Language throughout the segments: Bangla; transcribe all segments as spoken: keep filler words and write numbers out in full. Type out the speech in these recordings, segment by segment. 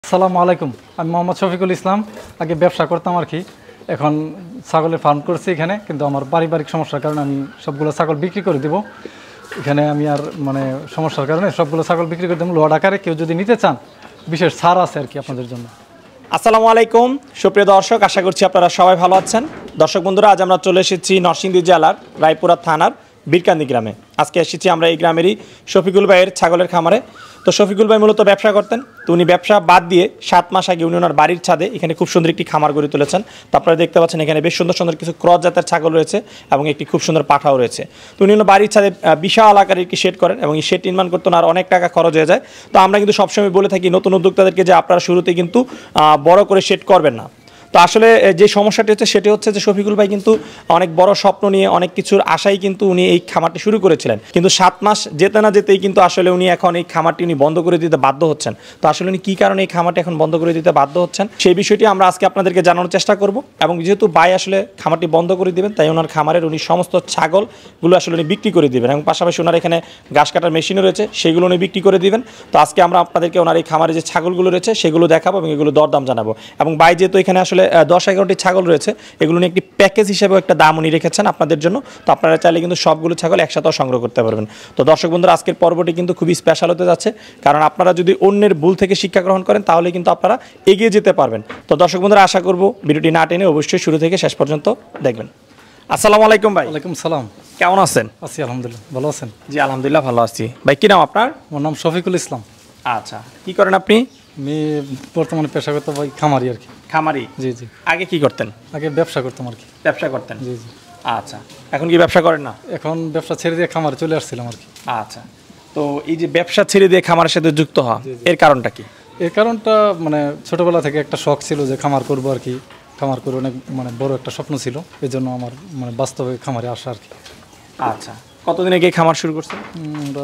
আসসালামু আলাইকুম, আমি মোহাম্মদ শফিকুল ইসলাম। আগে ব্যবসা করতাম আর কি, এখন ছাগলের ফার্ম করছি এখানে, কিন্তু আমার পারিবারিক সমস্যার কারণে আমি সবগুলো ছাগল বিক্রি করে দেবো। এখানে আমি আর মানে সমস্যার কারণে সবগুলো ছাগল বিক্রি করে দেবো লোড আকারে। কেউ যদি নিতে চান বিশেষ ছাড় আছে আর কি আপনাদের জন্য। আসসালামু আলাইকুম সুপ্রিয় দর্শক, আশা করছি আপনারা সবাই ভালো আছেন। দর্শক বন্ধুরা, আজ আমরা চলে এসেছি নরসিংদী জেলার রায়পুরা থানার বীরকান্দি গ্রামে। আজকে এসেছি আমরা এই গ্রামেরই শফিকুল ভাইয়ের ছাগলের খামারে। তো শফিকুল ভাই মূলত ব্যবসা করতেন, তো উনি ব্যবসা বাদ দিয়ে সাত মাস আগে উনি ওনার বাড়ির ছাদে এখানে খুব সুন্দর একটি খামার গড়ে তুলেছেন। তো আপনারা দেখতে পাচ্ছেন এখানে বেশ সুন্দর সুন্দর কিছু ক্রস জাতের ছাগল রয়েছে এবং একটি খুব সুন্দর পাঠাও রয়েছে। তো উনি ওনার বাড়ির ছাদে বিশাল আকারের একটি শেড করেন এবং এই শেড নির্মাণ করতে ওনার অনেক টাকা খরচ হয়ে যায়। তো আমরা কিন্তু সবসময় বলে থাকি নতুন উদ্যোক্তাদেরকে যে আপনারা শুরুতে কিন্তু বড় করে শেড করবেন না। তো আসলে যে সমস্যাটি হচ্ছে সেটি হচ্ছে যে শফিকুল ভাই কিন্তু অনেক বড় স্বপ্ন নিয়ে অনেক কিছুর আশাই কিন্তু উনি এই খামারটি শুরু করেছিলেন, কিন্তু সাত মাস যেতে না যেতেই কিন্তু আসলে উনি এখন এই খামারটি উনি বন্ধ করে দিতে বাধ্য হচ্ছেন। তো আসলে উনি কী কারণে এই খামারটি এখন বন্ধ করে দিতে বাধ্য হচ্ছেন সেই বিষয়টি আমরা আজকে আপনাদেরকে জানানোর চেষ্টা করব। এবং যেহেতু ভাই আসলে খামারটি বন্ধ করে দিবেন, তাই ওনার খামারের উনি সমস্ত ছাগলগুলো আসলে উনি বিক্রি করে দিবেন এবং পাশাপাশি ওনার এখানে ঘাস কাটার মেশিনও রয়েছে, সেগুলো উনি বিক্রি করে দিবেন। তো আজকে আমরা আপনাদেরকে ওনার এই খামারে যে ছাগলগুলো রয়েছে সেগুলো দেখাবো এবং এগুলো দরদাম জানাবো। এবং ভাই যেহেতু এখানে আসলে দশ এগারোটি ছাগল রয়েছে, এগুলো নিয়ে একটি প্যাকেজ হিসেবেও একটা দাম উনি রেখেছেন আপনাদের জন্য। তো আপনারা চাইলে কিন্তু সবগুলো ছাগল একসাথেও সংগ্রহ করতে পারবেন। তো দর্শক বন্ধুরা, আজকের পর্বটি কিন্তু খুবই স্পেশাল হতে যাচ্ছে, কারণ আপনারা যদি অন্যের ভুল থেকে শিক্ষা গ্রহণ করেন তাহলে কিন্তু আপনারা এগিয়ে যেতে পারবেন। তো দর্শক বন্ধুরা, আশা করব ভিডিওটি না টেনে অবশ্যই শুরু থেকে শেষ পর্যন্ত দেখবেন। আসসালামু আলাইকুম ভাই। ওয়ালাইকুম সালাম। কেমন আছেন? আছি আলহামদুলিল্লাহ, ভালো আছেন? জি আলহামদুলিল্লাহ ভালো আছি। ভাই কি নাম আপনার? আমার নাম শফিকুল ইসলাম। আচ্ছা, কি করেন আপনি? আমি বর্তমানে পেশা করতাম ভাই খামারি আর কি। খামারি? জি জি। আগে কি করতেন? আগে ব্যবসা করতাম আর কি। ব্যবসা করতেন? জি জি। আচ্ছা, এখন কি ব্যবসা করেন না? এখন ব্যবসা ছেড়ে দিয়ে খামারে চলে আসছিলাম আর কি। আচ্ছা, তো এই যে ব্যবসা ছেড়ে দিয়ে খামারের সাথে যুক্ত হওয়া, এর কারণটা কি? এর কারণটা মানে ছোটবেলা থেকে একটা শখ ছিল যে খামার করবো আর কি। খামার করে অনেক মানে বড় একটা স্বপ্ন ছিল, এই জন্য আমার মানে বাস্তবে খামারে আসা আর কি। আচ্ছা, কতদিন আগে খামার শুরু করছেন? আমরা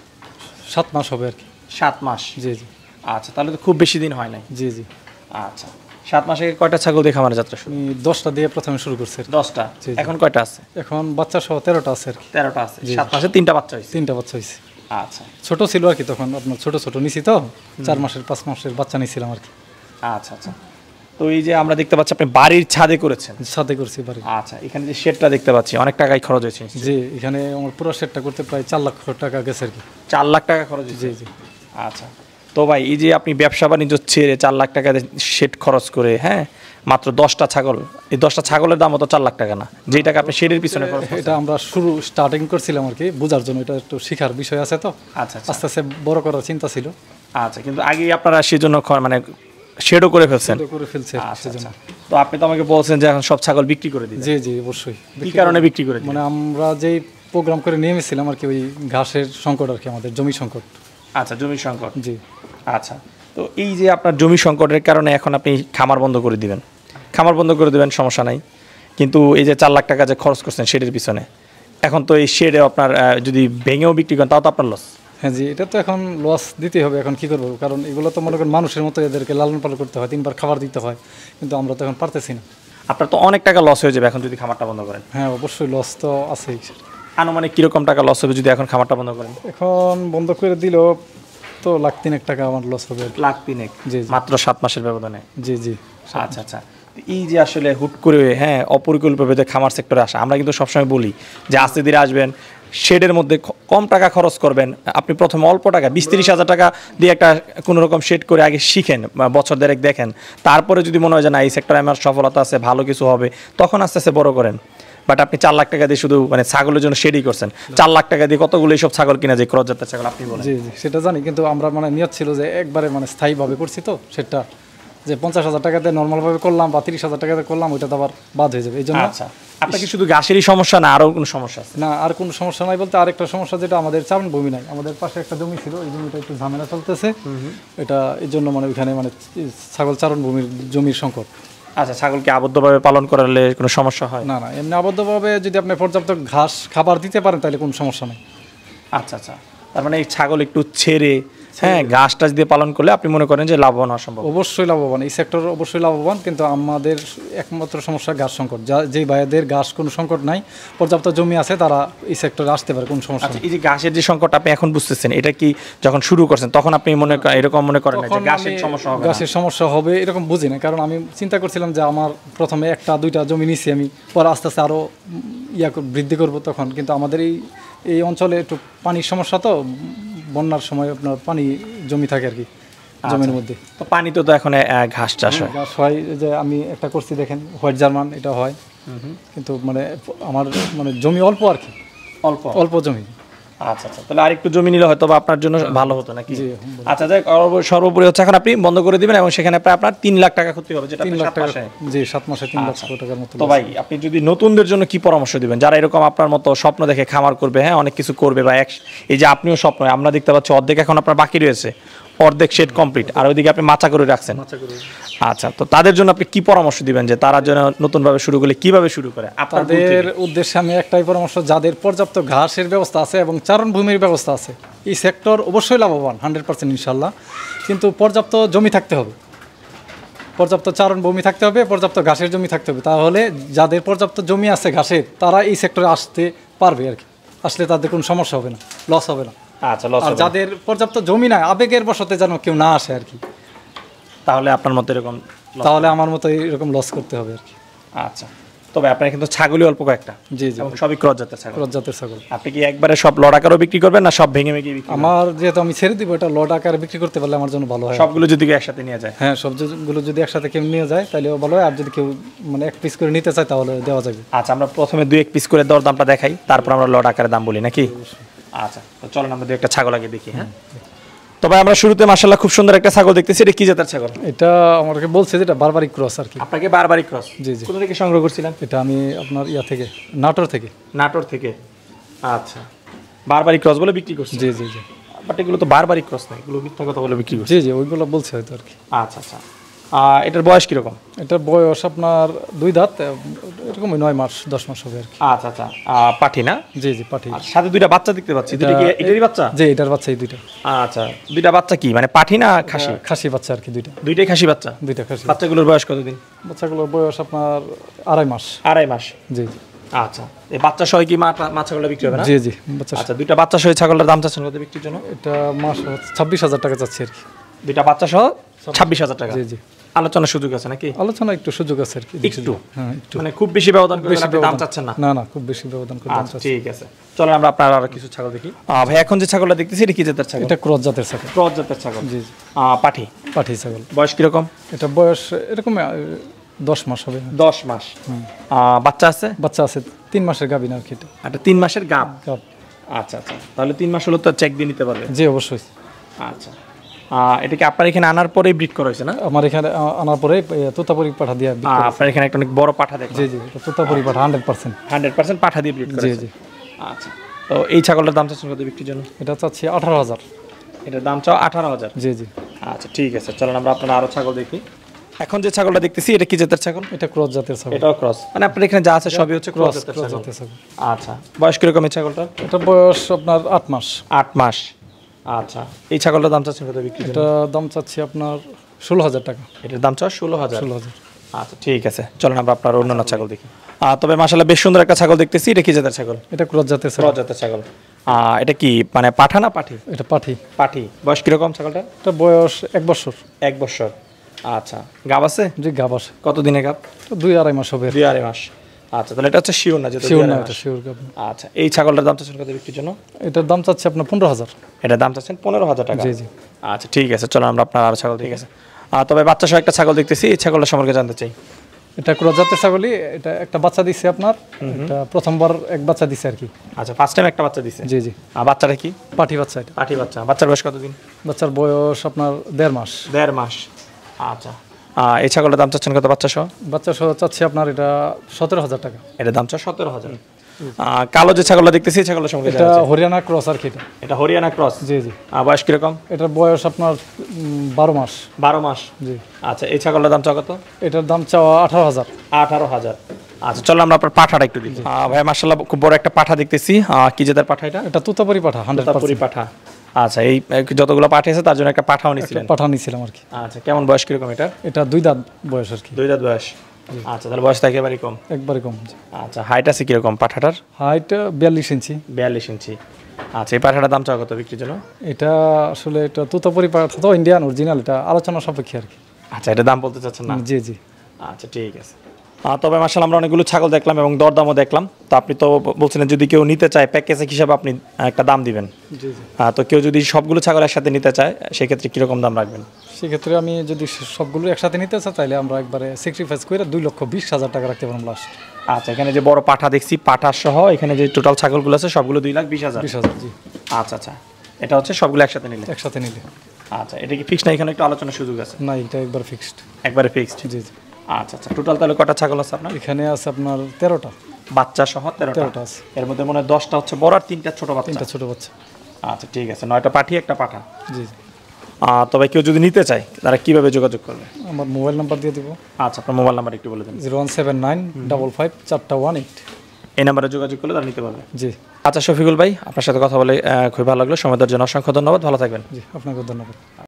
সাত মাস হবে আর কি। সাত মাস? জি জি। আচ্ছা, তাহলে তো খুব বেশি দিন হয় নাই। জি জি। আচ্ছা, সাত মাস আগে কয়টা ছাগল দিয়ে খামারে যাত্রা শুরু? আমি দশটা দিয়ে প্রথমে শুরু করছি। দশটা? এখন কয়টা আছে? এখন বাচ্চা সহ তেরোটা আছে আর কি। তেরোটা আছে? সাত মাসে তিনটা বাচ্চা হয়েছে? তিনটা বাচ্চা হয়েছে। আচ্ছা, ছোট ছিল আর কি তখন, আপনার ছোট ছোট নিছি তো, চার মাসের পাঁচ মাসের বাচ্চা নিছিলাম আর কি। আচ্ছা আচ্ছা। তো এই যে আমরা দেখতে পাচ্ছি আপনি বাড়ির ছাদে করেছেন? ছাদে করছি বাড়ি। আচ্ছা, এখানে যে শেডটা দেখতে পাচ্ছি অনেক টাকাই খরচ হয়েছে? জি, এখানে আমার পুরো শেডটা করতে প্রায় চার লক্ষ টাকা গেছে আর কি। চার লাখ টাকা খরচ হয়েছে? জি জি। আচ্ছা, তো ভাই এই যে আপনি ব্যবসা বাণিজ্য ছেড়ে চার লাখ টাকা শেড খরচ করে, হ্যাঁ মাত্র দশটা ছাগল, এই দশটা ছাগলের দাম তো চার লাখ টাকা না, যেই টাকা আপনি শেডের পিছনে খরচ করেছেন? এটা আমরা শুরু স্টার্টিং করছিলাম আর কি, বোঝার জন্য, এটা একটু শেখার বিষয় আছে তো। আচ্ছা, আস্তে আস্তে বড় করার চিন্তা ছিল। আচ্ছা, কিন্তু আগেই আপনারা সেজন্য মানে শেডও করে ফেলছেন? করে ফেলছে। আচ্ছা, তো আপনি তো আমাকে বলছেন যে এখন সব ছাগল বিক্রি করে দিবেন? জি জি অবশ্যই। কি কারণে বিক্রি করে? মানে আমরা যেই প্রোগ্রাম করে নিয়েছিলাম আর কি, ওই ঘাসের সংকট আর কি, আমাদের জমি সংকট। আচ্ছা, জমি সংকট? জি। আচ্ছা, তো এই যে আপনার জমি সংকটের কারণে এখন আপনি খামার বন্ধ করে দিবেন, খামার বন্ধ করে দিবেন সমস্যা নাই, কিন্তু এই যে চার লাখ টাকা যে খরচ করছেন শেডের পিছনে, এখন তো এই শেডে আপনার যদি ভেঙেও বিক্রি করেন তাও তো আপনার লস। হ্যাঁ জি, এটা তো এখন লস দিতেই হবে। এখন কী করবো, কারণ এগুলো তো মনে করেন মানুষের মতো এদেরকে লালন পালন করতে হয়, তিনবার খাবার দিতে হয়, কিন্তু আমরা তো এখন পারতেছি না। আপনার তো অনেক টাকা লস হয়ে যাবে এখন যদি খামারটা বন্ধ করেন। হ্যাঁ অবশ্যই লস তো আছেই। আনুমানিক কীরকম টাকা লস হবে যদি এখন খামারটা বন্ধ করেন? এখন বন্ধ করে দিলেও তো লাখ তিনেক টাকা আমার লস হবে। লাখ তিনেক? জি, মাত্র সাত মাসের ব্যবধানে? জি জি। আচ্ছা আচ্ছা, এই যে আসলে হুট করে হ্যাঁ অপরিকল্পিতভাবে খামার সেক্টরে আসা, আমরা কিন্তু সবসময় বলি যে আস্তে ধীরে আসবেন, শেডের মধ্যে কম টাকা খরচ করবেন। আপনি প্রথমে অল্প টাকা বিশ তিরিশ হাজার টাকা দিয়ে একটা কোনো রকম শেড করে আগে শিখেন, বছর দেড়েক দেখেন, তারপরে যদি মনে হয় যে না এই সেক্টরে আমার সফলতা আছে, ভালো কিছু হবে, তখন আস্তে আস্তে বড় করেন। বাট আপনি চার লাখ টাকা দিয়ে শুধু মানে ছাগলের জন্য শেডই করছেন, চার লাখ টাকা দিয়ে কতগুলো এইসব ছাগল কিনা যায় ক্রস জাতের ছাগল আপনি বলেন? জি জি, সেটা জানি, কিন্তু আমরা মানে নিয়ত ছিল যে একবারে মানে স্থায়ীভাবে করছি তো সেটা, যে পঞ্চাশ হাজার টাকা দিয়ে নর্মালভাবে করলাম বা তিরিশ হাজার টাকা দিয়ে করলাম, ওইটা তো আবার বাদ হয়ে যাবে, এই জন্য। আচ্ছা, আপনার কি শুধু ঘাসেরই সমস্যা না আরও কোনো সমস্যা আছে? না, আর কোনো সমস্যা নাই বলতে আরেকটা সমস্যা, যেটা আমাদের চারণ ভূমি নাই, আমাদের পাশে একটা জমি ছিল, এই জমিটা একটু ঝামেলা চলতেছে, এটা এই জন্য মানে ওইখানে মানে ছাগল চারণ ভূমির জমির সংকট। আচ্ছা, ছাগলকে আবদ্ধভাবে পালন করালে কোনো সমস্যা হয়? না না, এমনি আবদ্ধভাবে যদি আপনি পর্যাপ্ত ঘাস খাবার দিতে পারেন তাহলে কোনো সমস্যা নেই। আচ্ছা আচ্ছা, তার মানে এই ছাগল একটু ছেড়ে হ্যাঁ ঘাস টাস দিয়ে পালন করলে আপনি মনে করেন যে লাভবান হওয়া সম্ভব? অবশ্যই লাভবান, এই সেক্টর অবশ্যই লাভবান, কিন্তু আমাদের একমাত্র সমস্যা ঘাস সংকট। যা যেই ভাইদের ঘাস কোনো সংকট নাই, পর্যাপ্ত জমি আছে, তারা এই সেক্টরে আসতে পারে, কোনো সমস্যা আচ্ছা, নেই। এই যে ঘাসের যে সংকট আপনি এখন বুঝতেছেন, এটা কি যখন শুরু করছেন তখন আপনি মনে করেন এরকম মনে করেন না যে তখন ঘাসের আমি সমস্যা হবে না? ঘাসের সমস্যা হবে এরকম বুঝি না, কারণ আমি চিন্তা করছিলাম যে আমার প্রথমে একটা দুইটা জমি নিচ্ছি, আমি পরে আস্তে আস্তে আরও ইয়া কর- বৃদ্ধি করব তখন। কিন্তু আমাদের এই এই অঞ্চলে একটু পানির সমস্যা, তো বন্যার সময় আপনার পানি জমি থাকে আর কি জমির মধ্যে। তো পানি তো তো এখন আহ, ঘাস চাষ হয়। গাছ হয়, এই যে আমি একটা করছি দেখেন, হোয়াইট জার্মান, এটা হয়, কিন্তু মানে আমার মানে জমি অল্প আর কি, অল্প অল্প জমি। আচ্ছা আচ্ছা, তাহলে আরেকটু জমি নিলে হয়তো বা আপনার জন্য ভালো হতো নাকি? জি, আচ্ছা যাই হোক, সর্বোপরি হচ্ছে এখন আপনি বন্ধ করে দিবেন এবং সেখানে প্রায় আপনার তিন লাখ টাকা ক্ষতি হবে, যেটা তিন আপনি লাখ সাত টাকা, মাসে। জি সাত মাসে তিন লাখ টাকার মতো। তো ভাই আপনি যদি নতুনদের জন্য কি পরামর্শ দিবেন, যারা এরকম আপনার মতো স্বপ্ন দেখে খামার করবে, হ্যাঁ অনেক কিছু করবে, বা এক এই যে আপনিও স্বপ্ন, আমরা দেখতে পাচ্ছি অর্ধেক এখন আপনার বাকি রয়েছে, অর্ধেক শেড কমপ্লিট, আর ওইদিকে আপনি মাচা করে রাখছেন। আচ্ছা, তো তাদের জন্য আপনি কি পরামর্শ দিবেন যে তারা যেন নতুনভাবে শুরু করলে কিভাবে শুরু করে? আপনার ভুল তাদের থেকে। উদ্দেশ্যে আমি একটাই পরামর্শ, যাদের পর্যাপ্ত ঘাসের ব্যবস্থা আছে এবং চারণভূমির ব্যবস্থা আছে, এই সেক্টর অবশ্যই লাভবান হান্ড্রেড পার্সেন্ট ইনশাল্লাহ, কিন্তু পর্যাপ্ত জমি থাকতে হবে, পর্যাপ্ত চারণভূমি থাকতে হবে, পর্যাপ্ত ঘাসের জমি থাকতে হবে। তাহলে যাদের পর্যাপ্ত জমি আছে ঘাসের, তারা এই সেক্টরে আসতে পারবে আর কি, আসলে তাদের কোনো সমস্যা হবে না, লস হবে না। আচ্ছা, লস আর যাদের পর্যাপ্ত জমি নাই, আবেগের বশতে যেন কেউ না আসে আর কি, তাহলে আপনার মতো এরকম loss তাহলে আমার মতো এরকম লস করতে হবে আর কি। আচ্ছা, তবে আপনার কিন্তু ছাগলই অল্প কয়েকটা, জি জি, এবং সবই ক্রস জাতের ছাগল। ক্রস জাতের ছাগল। আপনি কি একবারে সব লড়াকারও বিক্রি করবেন না সব ভেঙে ভেঙে বিক্রি করবেন? আমার যেহেতু আমি ছেড়ে দিব, এটা লট আকারে বিক্রি করতে পারলে আমার জন্য ভালো হয়। সবগুলো যদি কেউ একসাথে নিয়ে যায়? হ্যাঁ, সবজিগুলো যদি একসাথে কেউ নিয়ে যায় তাহলেও ভালো হয়, আর যদি কেউ মানে এক পিস করে নিতে চায় তাহলে দেওয়া যাবে। আচ্ছা, আমরা প্রথমে দুই এক পিস করে দর দামটা দেখাই, তারপর আমরা লট আকারে দাম বলি নাকি? আচ্ছা, তো চলেন আমরা দুই একটা ছাগল আগে দেখি। হ্যাঁ, তবে আমরা শুরুতে মাশাআল্লাহ খুব সুন্দর একটা ছাগল দেখতেছি, এটা কি জাতের ছাগল? এটা আমাকে বলছে যেটা বারবারই ক্রস আর কি। আপনাকে বারবারই ক্রস? জি জি, কোথা থেকে সংগ্রহ করছিলেন? এটা আমি আপনার ইয়া থেকে, নাটোর থেকে। নাটোর থেকে? আচ্ছা, বারবারই ক্রস বলে বিক্রি করছি? জি জি জি, বাট এগুলো তো বারবারই ক্রস না, এগুলো মিথ্যা কথা বলে বিক্রি করছি। জি জি, ওইগুলো বলছে হয়তো আর কি। আচ্ছা আচ্ছা, আহ, এটার বয়স কিরকম? এটার বয়স আপনার দুই দাঁত, এরকমই নয় মাস দশ মাস হবে আর কি। আচ্ছা আচ্ছা, আহ, পাঠি না? জি জি, পাঠি। আর সাথে দুইটা বাচ্চা দেখতে পাচ্ছি, দুইটা কি এটারই বাচ্চা? জি, এটার বাচ্চা এই দুইটা। আচ্ছা, দুইটা বাচ্চা কি মানে পাঠি না খাসি? খাসি বাচ্চা আর কি, দুইটা দুইটাই খাসি বাচ্চা? দুইটা খাসি। বাচ্চাগুলোর বয়স কতদিন? বাচ্চাগুলোর বয়স আপনার আড়াই মাস। আড়াই মাস? জি জি, আচ্ছা, এই বাচ্চা সহ কি মা- মা ছাগলটা বিক্রি হবে না? জি জি, বাচ্চা। আচ্ছা, দুইটা বাচ্চা সহ ছাগলের দাম চাচ্ছেন কত বিক্রির জন্য? এটা মাস ছাব্বিশ হাজার টাকা চাচ্ছি আর কি। দুইটা বাচ্চা সহ ছাব্বিশ হাজার টাকা? জি জি, আলোচনার সুযোগ আছে নাকি? আলোচনা একটু সুযোগ আছে আর কি। একটু? হ্যাঁ, একটু মানে খুব বেশি ব্যবধান করে বেশি আপনি দাম ব্যবধান চাচ্ছেন না? না না, খুব বেশি ব্যবধান করে দাম আচ্ছা, চাচ্ছি। ঠিক আছে, চলো আমরা আপনার আরো কিছু ছাগল দেখি। আহ, ভাই এখন যে ছাগলটা দেখতেছি এটা কি জাতের ছাগল? এটা ক্রস জাতের ছাগল। ক্রস জাতের ছাগল? জি জি, আহ, পাঠি? পাঠি ছাগল। বয়স কিরকম? এটা বয়স এরকম আহ, দশ মাস হবে। দশ মাস? আহ, বাচ্চা আছে? বাচ্চা আছে, তিন মাসের গাভিন আর কি এটা। একটা তিন মাসের গাব? গাভ। আচ্ছা আচ্ছা, তাহলে তিন মাস হলো তো চেক দিয়ে নিতে পারবে? জি অবশ্যই। আচ্ছা, আহ, এটা কি আপনার এখানে আনার পরেই ব্রিড করা হয়েছে না? আমার এখানে আ- আনার পরে তোতাপুরি পাঠা দিয়ে বিক্রি আহ, করি। আপনার এখানে একটা অনেক বড় পাঠা দেখলাম। জি জি, এটা তোতাপুরি পাঠা হান্ড্রেড পার্সেন্ট। হান্ড্রেড পার্সেন্ট পাঠা দিয়ে ব্রিড করা জি হয়েছে? জি, আচ্ছা, তো এই ছাগলটার দাম চাচ্ছেন কত বিক্রির জন্য? এটা চাচ্ছি আঠারো হাজার। এটার দাম চাও আঠারো হাজার? জি জি, আচ্ছা, ঠিক আছে, চলেন আমরা আপনার আরো ছাগল দেখি। এখন যে ছাগলটা দেখতেছি এটা কি জাতের ছাগল? এটা ক্রস জাতের ছাগল। এটাও ক্রস? মানে আপনার এখানে যা আছে সবই হচ্ছে ক্রস ক্রস জাতের ক্রস ছাগল? জাতের ছাগল। আচ্ছা, বয়স কিরকম এই ছাগলটা? এটা বয়স আপনার আট মাস। আট মাস? আচ্ছা, এই ছাগলটার দাম চাচ্ছেন কত বিক্রি? এটা দাম চাচ্ছি আপনার ষোলো হাজার টাকা। এটার দাম চাও ষোলো হাজার? ষোলো হাজার। আচ্ছা, ঠিক আছে, চলেন আমরা আপনার অন্যান্য ছাগল দেখি। আহ, তবে মাশাআল্লাহ বেশ সুন্দর একটা ছাগল দেখতেছি, এটা কি জাতের ছাগল? এটা ক্রস জাতের ছাগল। ক্রস জাতের ছাগল? আহ, এটা কি মানে পাঠা না পাঠি? এটা পাঠি। পাঠি? বয়স কিরকম ছাগলটা? এটা বয়স এক বছর। এক বছর? আচ্ছা, গাব আছে? জি, গাভ আছে। কত দিনে গাব? এটা দুই আড়াই মাস হবে। দুই আড়াই মাস? আচ্ছা, তাহলে এটা হচ্ছে শিওর না যেটা? শিওর না, এটা শিওর গাভ। আচ্ছা, এই ছাগলটার দাম চাচ্ছেন কত বিক্রির জন্য? এটার দাম চাচ্ছি আপনার পনেরো হাজার। এটার দাম চাচ্ছেন পনেরো হাজার টাকা? জি জি, আচ্ছা, ঠিক আছে, চলো আমরা আপনার আরো ছাগল, ঠিক আছে। আহ, তবে বাচ্চা সহ একটা ছাগল দেখতেছি, এই ছাগলটা সম্পর্কে জানতে চাই। এটা ক্রস জাতের ছাগলই। এটা একটা বাচ্চা দিচ্ছে আপনার, এটা প্রথমবার এক বাচ্চা দিছে আর কি। আচ্ছা, ফার্স্ট টাইম একটা বাচ্চা দিছে? জি জি, আর বাচ্চাটা কি? পাঠি বাচ্চা এটা। পাঠি বাচ্চা? বাচ্চার বয়স কতদিন? বাচ্চার বয়স আপনার দেড় মাস। দেড় মাস? আচ্ছা, আহ, এই ছাগলটার দাম চাচ্ছেন কত বাচ্চা সহ? বাচ্চা সহ চাচ্ছি আপনার এটা সতেরো হাজার টাকা। এটার দাম চাও সতেরো হাজার? আহ, কালো যে ছাগলটা দেখতেছি এই ছাগলের সঙ্গে এটা হরিয়ানা ক্রস আর কি এটা। এটা হরিয়ানা ক্রস? জি জি, আহ, বয়স কিরকম? এটার বয়স আপনার উম, বারো মাস। বারো মাস? জি, আচ্ছা, এই ছাগলটার দাম চাও কত? এটার দাম চাওয়া আঠারো হাজার। আঠারো হাজার? আচ্ছা, চলো আমরা আপনার পাঠাটা একটু দিই। ভাই মাশাআল্লাহ খুব বড় একটা পাঠা দেখতেছি, আহ, কি জাতের পাঠা এটা? এটা তুতাপুরি পাঠা হান্ড্রেড তোতাপুরি পাঠা? আচ্ছা, এই যতগুলো পাঠিয়েছে তার জন্য একটা পাঠাও নিছিলেন। পাঠা নিয়েছিলাম আর কি। আচ্ছা, কেমন বয়স কিরকম এটা? এটা দুই দাঁত বয়স আর কি। দুই দাঁত বয়স। আচ্ছা, তাহলে বয়সটা একেবারেই কম। একবারে কম। আচ্ছা, হাইট আছে কিরকম পাঠাটার? হাইট বিয়াল্লিশ ইঞ্চি। বিয়াল্লিশ ইঞ্চি। আচ্ছা, এই পাঠাটার দাম চাও কত বিক্রির জন্য? এটা আসলে এটা তুতাপুরি পাঠা তো ইন্ডিয়ান অরিজিনাল, এটা আলোচনা সাপেক্ষে আর কি। আচ্ছা, এটা দাম বলতে চাচ্ছেন না? জি জি। আচ্ছা, ঠিক আছে। আহ, তবে মাশাআল্লাহ আমরা অনেকগুলো ছাগল দেখলাম এবং দরদামও দেখলাম। তো আপনি তো বলছিলেন যদি কেউ নিতে চায় প্যাকেজ হিসাবে আপনি একটা দাম দিবেন। জি জি। আহ, তো কেউ যদি সবগুলো ছাগল একসাথে নিতে চায় সেক্ষেত্রে কীরকম দাম রাখবেন? সেক্ষেত্রে আমি যদি সবগুলো একসাথে নিতে চাই তাহলে আমরা একবারে স্যাক্রিফাইস করে দুই লক্ষ বিশ হাজার টাকা রাখতে পারবো লাস্ট। আচ্ছা, এখানে যে বড় পাঠা দেখছি, পাঠা সহ এখানে যে টোটাল ছাগলগুলো আছে সবগুলো দুই লাখ বিশ হাজার। বিশ হাজার জি। আচ্ছা আচ্ছা, এটা হচ্ছে সবগুলো একসাথে নিলে? একসাথে নিলে। আচ্ছা, এটা কি ফিক্সড না এখানে একটু আলোচনার সুযোগ আছে? না, এটা একবার ফিক্সড। একবারে ফিক্সড? জি জি। আচ্ছা আচ্ছা, টোটাল তাহলে কটা ছাগল আছে আপনার? এখানে আছে আপনার তেরোটা বাচ্চা সহ তেরোটা? তেরোটা আছে। এর মধ্যে মনে হয় দশটা হচ্ছে বড় আর তিনটা ছোট বাচ্চা? তিনটা ছোট বাচ্চা। আচ্ছা, ঠিক আছে, নয়টা পাঠি একটা পাঠা। জি জি। আহ, তবে কেউ যদি নিতে চায় তারা কিভাবে যোগাযোগ করবে? আমার মোবাইল নাম্বার দিয়ে দিব। আচ্ছা, আপনার মোবাইল নাম্বার একটু বলে দেন। Zero one seven nine double five চারটা ওয়ান এইট। এই নাম্বারে যোগাযোগ করলে তারা নিতে পারবে। জি। আচ্ছা শফিকুল ভাই, আপনার সাথে কথা বলে আহ, খুবই ভালো লাগলো। সময় দেওয়ার জন্য অসংখ্য ধন্যবাদ, ভালো থাকবেন। জি, আপনাকে ধন্যবাদ।